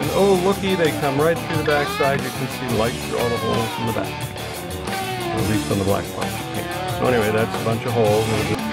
And oh, looky, they come right through the back side. You can see light through all the holes in the back. Or at least on the black part. Okay. So anyway, that's a bunch of holes.